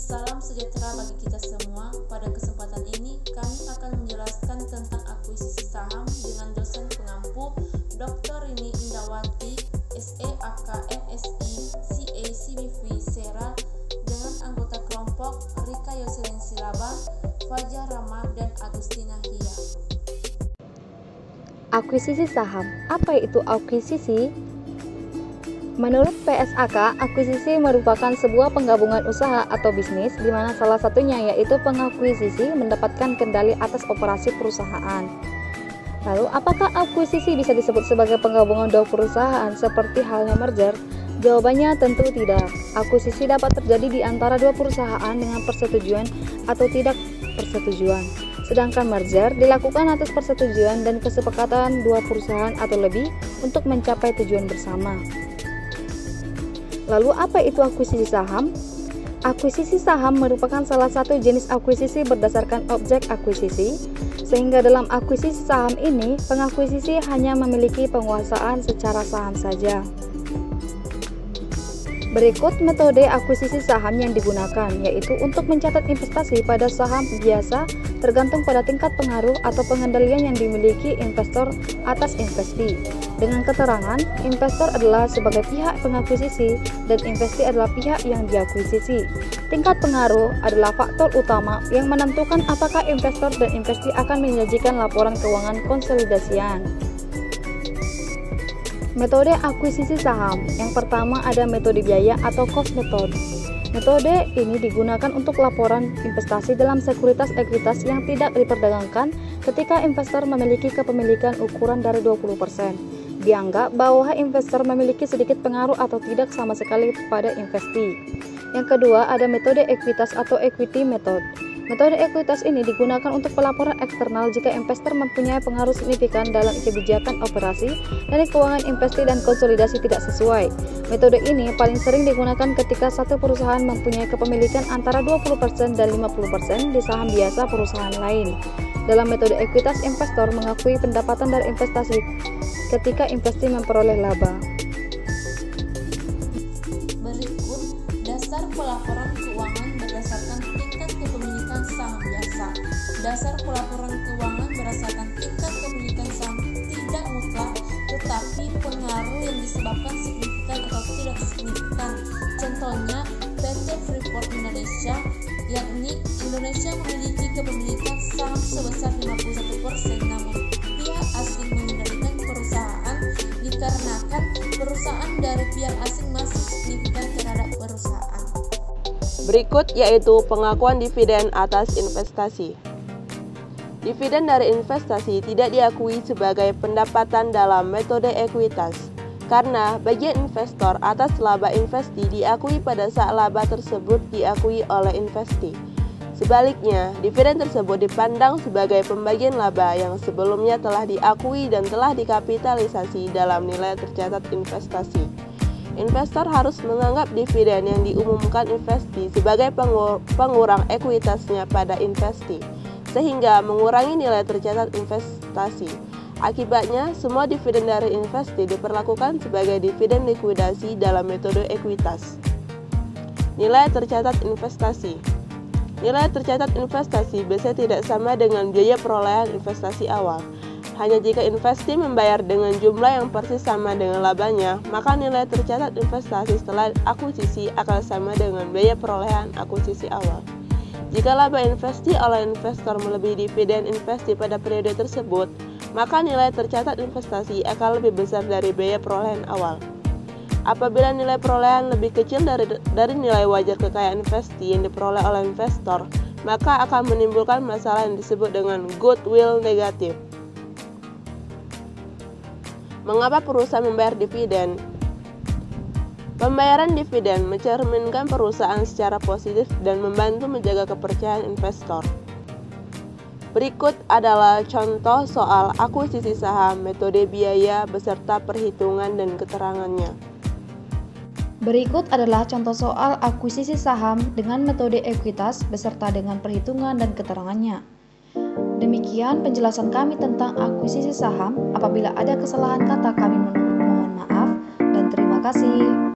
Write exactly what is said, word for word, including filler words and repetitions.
Salam sejahtera bagi kita semua. Pada kesempatan ini kami akan menjelaskan tentang akuisisi saham dengan dosen pengampu doktor Rini Indawati, S E A K M S I C A C B V Sera, dengan anggota kelompok Rika Yoselin Silaba, Fajar Rama, dan Agustina Hia. Akuisisi saham. Apa itu akuisisi? Menurut P S A K, akuisisi merupakan sebuah penggabungan usaha atau bisnis di mana salah satunya yaitu pengakuisisi mendapatkan kendali atas operasi perusahaan. Lalu, apakah akuisisi bisa disebut sebagai penggabungan dua perusahaan seperti halnya merger? Jawabannya tentu tidak. Akuisisi dapat terjadi di antara dua perusahaan dengan persetujuan atau tidak persetujuan. Sedangkan merger dilakukan atas persetujuan dan kesepakatan dua perusahaan atau lebih untuk mencapai tujuan bersama. Lalu apa itu akuisisi saham? Akuisisi saham merupakan salah satu jenis akuisisi berdasarkan objek akuisisi, sehingga dalam akuisisi saham ini, pengakuisisi hanya memiliki penguasaan secara saham saja. Berikut metode akuisisi saham yang digunakan, yaitu untuk mencatat investasi pada saham biasa tergantung pada tingkat pengaruh atau pengendalian yang dimiliki investor atas investi. Dengan keterangan, investor adalah sebagai pihak pengakuisisi dan investi adalah pihak yang diakuisisi. Tingkat pengaruh adalah faktor utama yang menentukan apakah investor dan investi akan menyajikan laporan keuangan konsolidasian. Metode akuisisi saham. Yang pertama ada metode biaya atau cost method. Metode ini digunakan untuk laporan investasi dalam sekuritas ekuitas yang tidak diperdagangkan ketika investor memiliki kepemilikan ukuran dari dua puluh persen. Dianggap bahwa investor memiliki sedikit pengaruh atau tidak sama sekali pada investi. Yang kedua ada metode ekuitas atau equity method. Metode ekuitas ini digunakan untuk pelaporan eksternal jika investor mempunyai pengaruh signifikan dalam kebijakan operasi dari keuangan investi dan konsolidasi tidak sesuai. Metode ini paling sering digunakan ketika satu perusahaan mempunyai kepemilikan antara dua puluh persen dan lima puluh persen di saham biasa perusahaan lain. Dalam metode ekuitas, investor mengakui pendapatan dari investasi ketika investi memperoleh laba. Berikut dasar pelaporan keuangan berdasarkan tingkat kepemilikan saham biasa. Dasar pelaporan keuangan berdasarkan tingkat kepemilikan saham tidak mutlak, tetapi pengaruh yang disebabkan signifikan atau tidak signifikan. Contohnya P T Freeport Indonesia, yakni Indonesia memiliki kepemilikan saham sebesar lima puluh satu persen, namun pihak asing mengendalikan perusahaan dikarenakan perusahaan dari pihak asing masih signifikan terhadap perusahaan. Berikut yaitu pengakuan dividen atas investasi. Dividen dari investasi tidak diakui sebagai pendapatan dalam metode ekuitas, karena bagian investor atas laba investi diakui pada saat laba tersebut diakui oleh investi. Sebaliknya, dividen tersebut dipandang sebagai pembagian laba yang sebelumnya telah diakui dan telah dikapitalisasi dalam nilai tercatat investasi. Investor harus menganggap dividen yang diumumkan investi sebagai pengur pengurang ekuitasnya pada investi, sehingga mengurangi nilai tercatat investasi. Akibatnya, semua dividen dari investi diperlakukan sebagai dividen likuidasi dalam metode ekuitas. Nilai tercatat investasi. Nilai tercatat investasi biasanya tidak sama dengan biaya perolehan investasi awal. Hanya jika investi membayar dengan jumlah yang persis sama dengan labanya, maka nilai tercatat investasi setelah akuisisi akan sama dengan biaya perolehan akuisisi awal. Jika laba investi oleh investor melebihi dividen investi pada periode tersebut, maka nilai tercatat investasi akan lebih besar dari biaya perolehan awal. Apabila nilai perolehan lebih kecil dari, dari nilai wajar kekayaan investi yang diperoleh oleh investor, maka akan menimbulkan masalah yang disebut dengan goodwill negatif. Mengapa perusahaan membayar dividen? Pembayaran dividen mencerminkan perusahaan secara positif dan membantu menjaga kepercayaan investor. Berikut adalah contoh soal akuisisi saham, metode biaya, beserta perhitungan dan keterangannya. Berikut adalah contoh soal akuisisi saham dengan metode ekuitas beserta dengan perhitungan dan keterangannya. Demikian penjelasan kami tentang akuisisi saham. Apabila ada kesalahan kata, kami mohon maaf dan terima kasih.